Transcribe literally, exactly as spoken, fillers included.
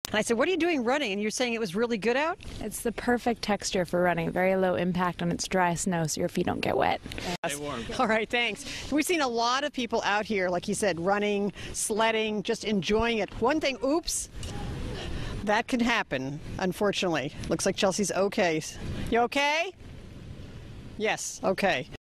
And I said, what are you doing running? And you're saying it was really good out? It's the perfect texture for running. Very low impact on its dry snow so your feet don't get wet. Stay warm. All right, thanks. We've seen a lot of people out here, like you said, running, sledding, just enjoying it. One thing, oops, that can happen, unfortunately. Looks like Chelsea's okay. You okay? Yes, okay.